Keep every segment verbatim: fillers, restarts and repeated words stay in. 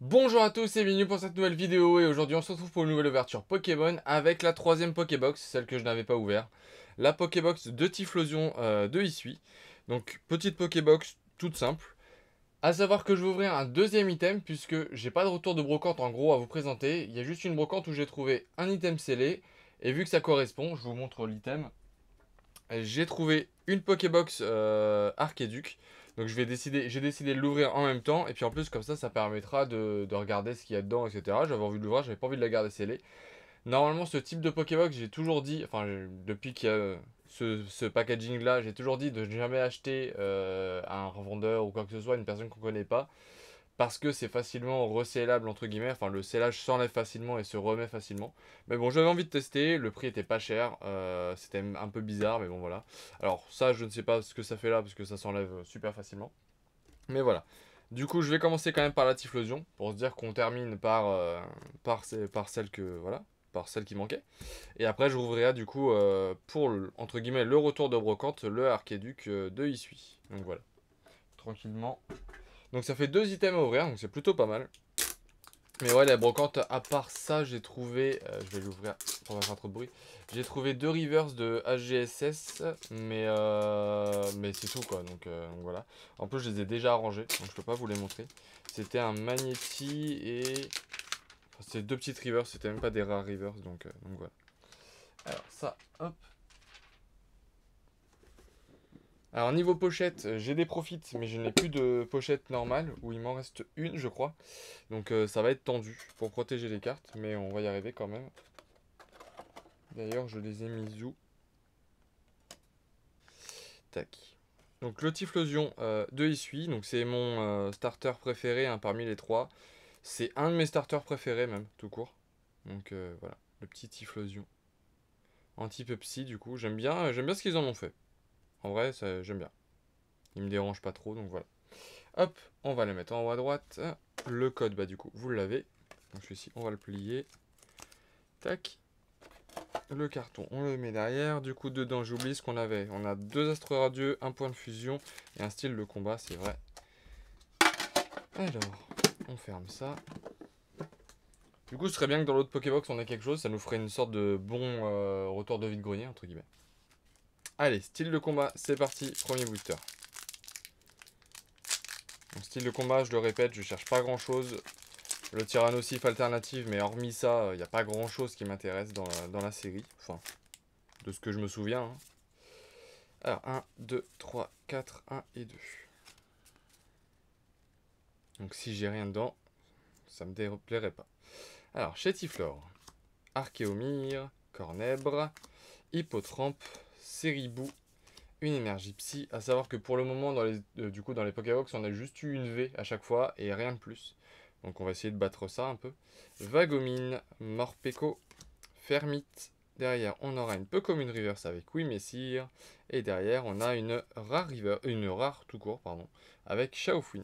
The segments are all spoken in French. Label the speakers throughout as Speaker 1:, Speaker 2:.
Speaker 1: Bonjour à tous et bienvenue pour cette nouvelle vidéo et aujourd'hui on se retrouve pour une nouvelle ouverture Pokémon avec la troisième Pokébox, celle que je n'avais pas ouverte. La Pokébox de Typhlosion euh, de Isui. Donc petite Pokébox toute simple. A savoir que je vais ouvrir un deuxième item puisque j'ai pas de retour de brocante en gros à vous présenter. Il y a juste une brocante où j'ai trouvé un item scellé et vu que ça correspond, je vous montre l'item. J'ai trouvé une Pokébox euh, Archéduc. Donc je vais décider, j'ai décidé de l'ouvrir en même temps. Et puis en plus comme ça, ça permettra de, de regarder ce qu'il y a dedans, et cetera. J'avais envie de l'ouvrir, j'avais pas envie de la garder scellée. Normalement ce type de Pokébox, j'ai toujours dit, enfin depuis qu'il y a ce, ce packaging là, j'ai toujours dit de ne jamais acheter euh, à un revendeur ou quoi que ce soit, une personne qu'on connaît pas parce que c'est facilement recellable entre guillemets, enfin le scellage s'enlève facilement et se remet facilement. Mais bon, j'avais envie de tester, le prix était pas cher, euh, c'était un peu bizarre, mais bon voilà. Alors ça, je ne sais pas ce que ça fait là, parce que ça s'enlève super facilement. Mais voilà. Du coup, je vais commencer quand même par la Typhlosion, pour se dire qu'on termine par, euh, par, par celle que, voilà, par celle qui manquait. Et après, je rouvrirai du coup, euh, pour, le- entre guillemets, le retour de brocante, le Archéduc euh, de Isui. Donc voilà, tranquillement. Donc ça fait deux items à ouvrir, donc c'est plutôt pas mal. Mais ouais, la brocante, à part ça, j'ai trouvé... euh, je vais l'ouvrir pour pas faire trop de bruit. J'ai trouvé deux rivers de H G S S, mais, euh, mais c'est tout quoi, donc, euh, donc voilà. En plus, je les ai déjà arrangés, donc je peux pas vous les montrer. C'était un Magnéti et... Enfin, c'était deux petites rivers, c'était même pas des rares rivers, donc, euh, donc voilà. Alors ça, hop. Alors niveau pochette, euh, j'ai des profits, mais je n'ai plus de pochette normale, où il m'en reste une, je crois. Donc euh, ça va être tendu pour protéger les cartes, mais on va y arriver quand même. D'ailleurs, je les ai mis où? Tac. Donc le Typhlosion euh, de Isui, donc c'est mon euh, starter préféré hein, parmi les trois. C'est un de mes starters préférés même, tout court. Donc euh, voilà, le petit Typhlosion. Anti-peu psy du coup, j'aime bien, j'aime bien ce qu'ils en ont fait. En vrai, ça, j'aime bien. Il me dérange pas trop, donc voilà. Hop, on va le mettre en haut à droite. Le code, bah du coup, vous l'avez. Donc celui-ci, on va le plier. Tac. Le carton, on le met derrière. Du coup, dedans, j'oublie ce qu'on avait. On a deux astres radieux, un point de fusion et un style de combat, c'est vrai. Alors, on ferme ça. Du coup, ce serait bien que dans l'autre Pokébox, on ait quelque chose. Ça nous ferait une sorte de bon euh, retour de vide-grenier, entre guillemets. Allez, style de combat, c'est parti. Premier booster. Donc, style de combat, je le répète, je cherche pas grand-chose. Le Tyrannosif alternative, mais hormis ça, il n'y a pas grand-chose qui m'intéresse dans, la- dans la série. Enfin, de ce que je me souviens. Hein. Alors, un, deux, trois, quatre, un et deux. Donc si j'ai rien dedans, ça me déplairait pas. Alors, Chétiflore, Archéomir, Cornèbre, Hippotrampe, Ceribou, une énergie psy. À savoir que pour le moment, dans les, euh, du coup, dans les Pokébox, on a juste eu une V à chaque fois et rien de plus. Donc on va essayer de battre ça un peu. Vagomine, Morpeko, Fermite. Derrière, on aura une peu comme une reverse avec Oui Messire. Et derrière, on a une rare river, une rare tout court, pardon, avec Shaofuin.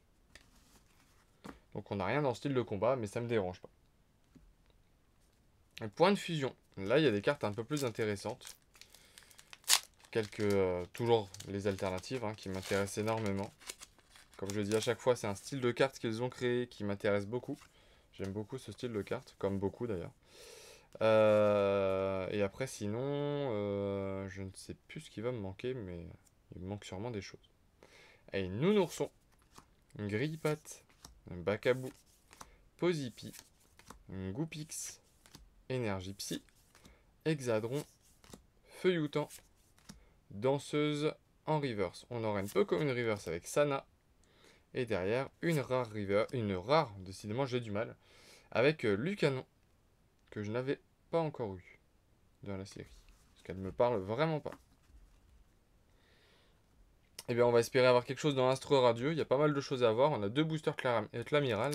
Speaker 1: Donc on n'a rien dans le style de combat, mais ça me dérange pas. Et point de fusion. Là, il y a des cartes un peu plus intéressantes. Quelques, euh, toujours les alternatives hein, qui m'intéressent énormément. Comme je le dis à chaque fois, c'est un style de carte qu'ils ont créé qui m'intéresse beaucoup. J'aime beaucoup ce style de carte, comme beaucoup d'ailleurs. Euh, et après, sinon, euh, je ne sais plus ce qui va me manquer, mais il me manque sûrement des choses. Et Nounourson, Grillpat, Bacabou, Posipi, Goupix, Énergie Psy, Hexadron, Feuilloutant, Danseuse en reverse. On aura une peu comme une reverse avec Sana. Et derrière, une rare river, une rare, décidément j'ai du mal, avec euh, Lucanon, que je n'avais pas encore eu dans la série. Parce qu'elle me parle vraiment pas. Et bien on va espérer avoir quelque chose dans l'Astre Radieux. Il y a pas mal de choses à avoir. On a deux boosters Clamiral.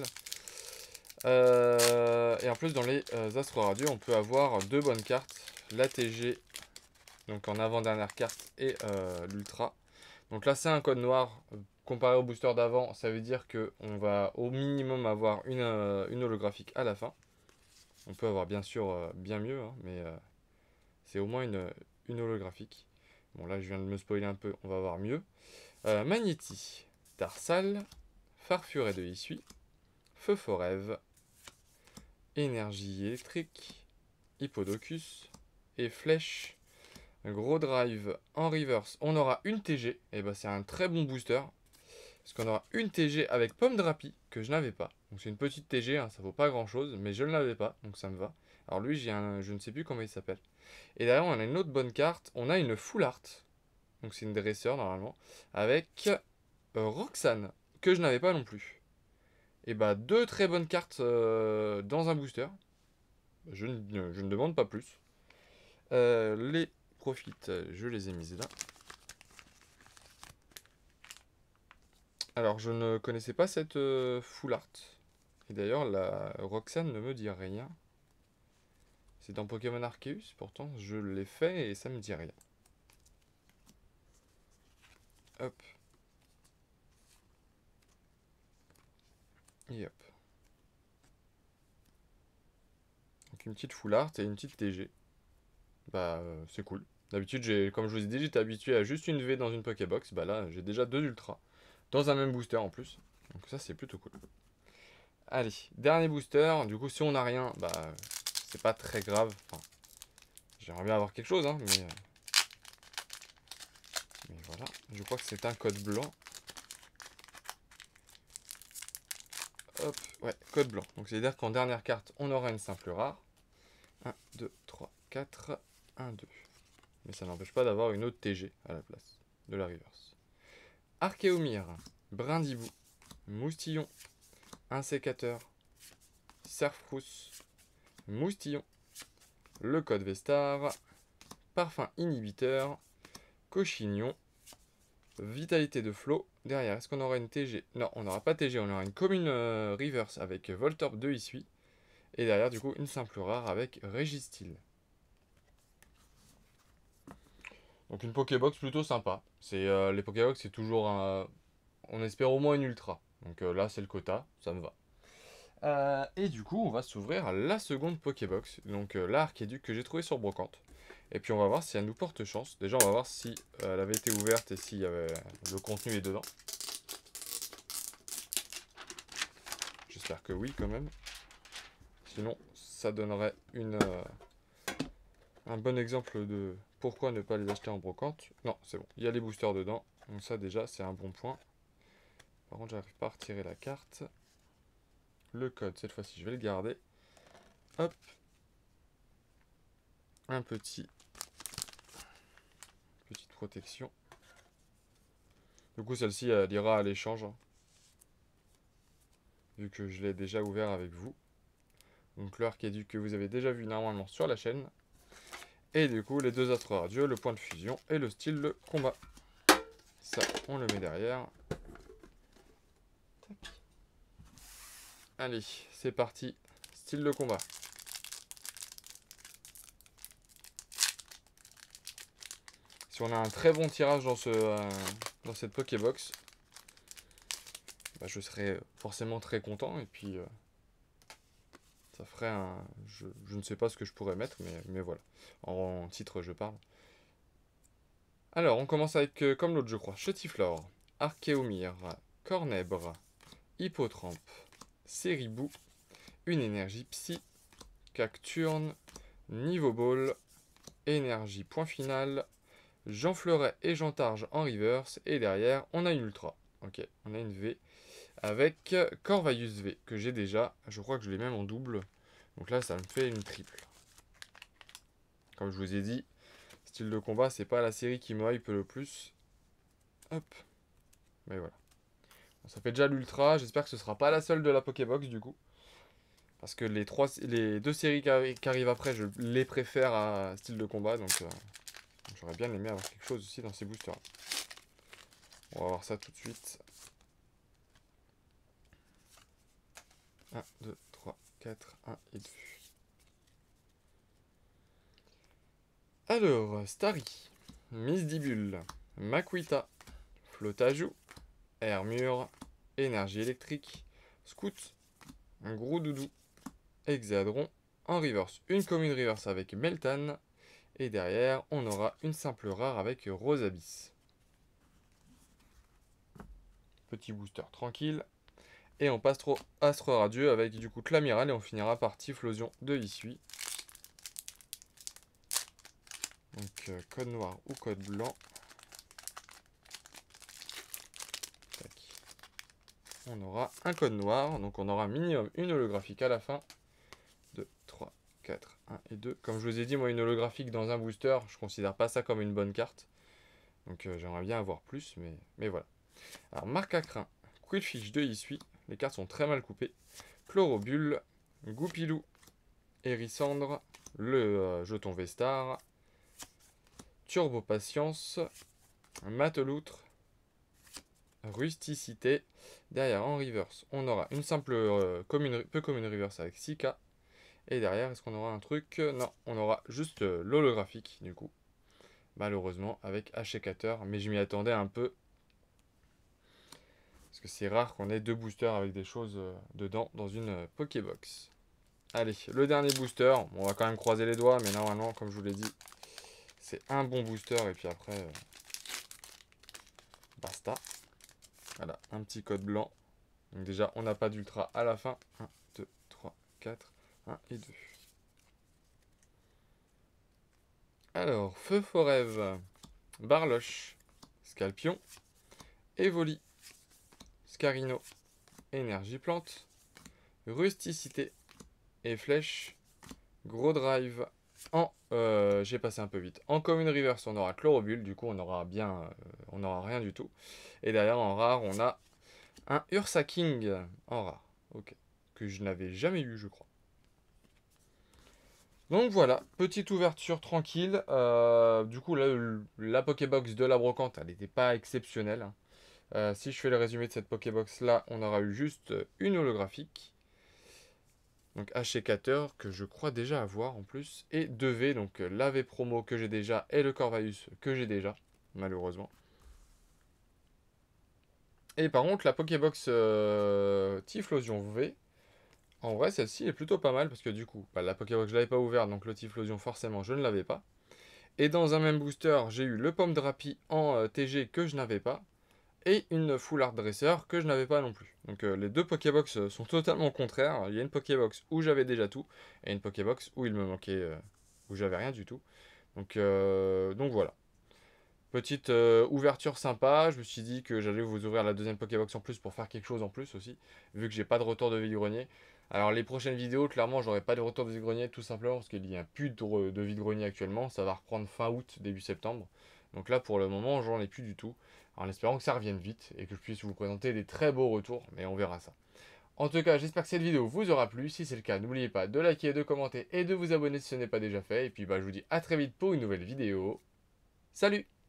Speaker 1: Euh, et en plus dans les euh, Astres Radieux, on peut avoir deux bonnes cartes. L'A T G, donc en avant-dernière carte, et euh, l'Ultra. Donc là c'est un code noir. Comparé au booster d'avant, ça veut dire qu'on va au minimum avoir une, euh, une holographique à la fin. On peut avoir bien sûr euh, bien mieux, hein, mais euh, c'est au moins une, une holographique. Bon là je viens de me spoiler un peu, on va voir mieux. Euh, Magnéti, Tarsal, Farfuret de Isui, Feu Forève, Énergie électrique, Hippodocus et Flèche. Gros drive en reverse, on aura une T G, et bah c'est un très bon booster. Parce qu'on aura une T G avec Pomme Drapi, que je n'avais pas. Donc c'est une petite T G, hein, ça vaut pas grand chose, mais je ne l'avais pas, donc ça me va. Alors lui, j'ai un, je ne sais plus comment il s'appelle. Et derrière, on a une autre bonne carte, on a une Full Art. Donc c'est une dresseur normalement, avec euh, Roxane, que je n'avais pas non plus. Et bah deux très bonnes cartes euh, dans un booster. Je ne, je ne demande pas plus. Euh, les profits, je les ai mises là. Alors je ne connaissais pas cette euh, Full Art. Et d'ailleurs la Roxane ne me dit rien. C'est dans Pokémon Arceus, pourtant je l'ai fait et ça me dit rien. Hop. Et hop. Donc une petite Full Art et une petite T G. Bah euh, c'est cool. D'habitude, j'ai, comme je vous ai dit, j'étais habitué à juste une V dans une Pokébox. Bah là, j'ai déjà deux Ultras. Dans un même booster en plus. Donc ça, c'est plutôt cool. Allez, dernier booster. Du coup, si on n'a rien, bah c'est pas très grave. Enfin, j'aimerais bien avoir quelque chose, hein, mais... mais voilà. Je crois que c'est un code blanc. Hop, ouais, code blanc. Donc c'est-à-dire qu'en dernière carte, on aura une simple rare. un, deux, trois, quatre, un, deux. Mais ça n'empêche pas d'avoir une autre T G à la place de la reverse. Archéomir, Brindibou, Moustillon, Insécateur, Serfrousse, Moustillon, le code Vestar, Parfum Inhibiteur, Cochignon, Vitalité de Flot. Derrière, est-ce qu'on aura une T G? Non, on n'aura pas T G, on aura une commune euh, reverse avec Voltorb de Issui. Et derrière, du coup, une simple rare avec Régistil. Donc une Pokébox plutôt sympa. C'est euh, les Pokébox, c'est toujours un... On espère au moins une Ultra. Donc euh, là, c'est le quota, ça me va. Euh, et du coup, on va s'ouvrir la seconde Pokébox. Donc euh, la Archéduc que j'ai trouvé sur Brocante. Et puis on va voir si elle nous porte chance. Déjà, on va voir si euh, elle avait été ouverte et si le contenu est dedans. J'espère que oui, quand même. Sinon, ça donnerait une, euh, un bon exemple de pourquoi ne pas les acheter en brocante. Non, c'est bon. Il y a les boosters dedans. Donc ça, déjà, c'est un bon point. Par contre, j'arrive pas à retirer la carte. Le code, cette fois-ci, je vais le garder. Hop. Un petit... Petite protection. Du coup, celle-ci, elle ira à l'échange. Hein, vu que je l'ai déjà ouvert avec vous. Donc l'Archéduc que vous avez déjà vu normalement sur la chaîne. Et du coup, les deux autres radios, le point de fusion et le style de combat. Ça, on le met derrière. Allez, c'est parti. Style de combat. Si on a un très bon tirage dans, ce, euh, dans cette Pokébox, bah, je serai forcément très content. Et puis, euh, ça ferait un... Je, je ne sais pas ce que je pourrais mettre, mais, mais voilà. En, en titre, je parle. Alors, on commence avec, euh, comme l'autre, je crois, Chetiflore, Archéomir, Cornèbre, Hippotrampe, Ceribou, une énergie Psy, Cacturne, Niveau Ball, énergie point final, Jean Fleuret et Jean Targe en reverse, et derrière, on a une Ultra. Ok, on a une V, avec Corvalius V, que j'ai déjà, je crois que je l'ai même en double, donc là, ça me fait une triple. Comme je vous ai dit, style de combat, c'est pas la série qui me hype le plus. Hop. Mais voilà. Ça fait déjà l'Ultra. J'espère que ce sera pas la seule de la Pokébox du coup. Parce que les, trois, les deux séries qui, arri qui arrivent après, je les préfère à style de combat. Donc euh, j'aurais bien aimé avoir quelque chose aussi dans ces boosters. On va voir ça tout de suite. un, deux, trois, quatre, un et deux. Alors, Starry, Misdibule, Makuita, Flotajou, Hermure, Énergie électrique, Scout, un gros doudou, Hexadron, en reverse, une commune reverse avec Meltan, et derrière, on aura une simple rare avec Rosabis. Petit booster tranquille. Et on passe trop Astre Radieux avec du coup Clamiral et on finira par Typhlosion de Issui. Donc euh, code noir ou code blanc. Tac. On aura un code noir, donc on aura minimum une holographique à la fin. deux, trois, quatre, un et deux. Comme je vous ai dit, moi une holographique dans un booster, je considère pas ça comme une bonne carte. Donc euh, j'aimerais bien avoir plus, mais, mais voilà. Alors marque à crin, Quillfish de Issui. Les cartes sont très mal coupées. Chlorobule, Goupilou, Hérissandre, le euh, jeton Vestar, Turbo Patience, Mateloutre, Rusticité. Derrière en reverse, on aura une simple euh, commune, peu commune reverse avec Sika. Et derrière, est-ce qu'on aura un truc? Non, on aura juste euh, l'holographique du coup. Malheureusement avec Achécateur, mais je m'y attendais un peu. Parce que c'est rare qu'on ait deux boosters avec des choses euh, dedans dans une euh, Pokébox. Allez, le dernier booster. Bon, on va quand même croiser les doigts, mais normalement, comme je vous l'ai dit, c'est un bon booster. Et puis après, euh, basta. Voilà, un petit code blanc. Donc déjà, on n'a pas d'ultra à la fin. un, deux, trois, quatre, un et deux. Alors, Feu Forève, Barloche, Scalpion, Evoli, Scarino, Énergie Plante, Rusticité et Flèche, Gros Drive. En, euh, j'ai passé un peu vite. En commune reverse, on aura Chlorobule, du coup on aura bien, euh, on n'aura rien du tout. Et derrière en rare, on a un Ursa King en rare, ok, que je n'avais jamais eu, je crois. Donc voilà, petite ouverture tranquille. Euh, du coup, là, la Pokébox de la brocante, elle n'était pas exceptionnelle. Hein. Euh, si je fais le résumé de cette Pokébox là, on aura eu juste une holographique. Donc Achécateur, que je crois déjà avoir en plus. Et deux V, donc la V promo que j'ai déjà et le Corvaeus que j'ai déjà, malheureusement. Et par contre, la Pokébox euh, Typhlosion V, en vrai, celle-ci est plutôt pas mal parce que du coup, bah, la Pokébox je l'avais pas ouverte, donc le Typhlosion forcément je ne l'avais pas. Et dans un même booster, j'ai eu le Pomme Drapi en euh, T G que je n'avais pas. Et une Full Art Dresser que je n'avais pas non plus. Donc euh, les deux Pokébox sont totalement contraires. Il y a une Pokébox où j'avais déjà tout, et une Pokébox où il me manquait, euh, où j'avais rien du tout. Donc, euh, donc voilà. Petite euh, ouverture sympa. Je me suis dit que j'allais vous ouvrir la deuxième Pokébox en plus pour faire quelque chose en plus aussi, vu que j'ai pas de retour de vide-grenier. Alors les prochaines vidéos, clairement, j'aurai pas de retour de vide-grenier tout simplement parce qu'il n'y a plus de, de vide-grenier actuellement. Ça va reprendre fin août, début septembre. Donc là, pour le moment, j'en ai plus du tout. En espérant que ça revienne vite et que je puisse vous présenter des très beaux retours, mais on verra ça. En tout cas, j'espère que cette vidéo vous aura plu. Si c'est le cas, n'oubliez pas de liker, de commenter et de vous abonner si ce n'est pas déjà fait. Et puis bah, je vous dis à très vite pour une nouvelle vidéo. Salut!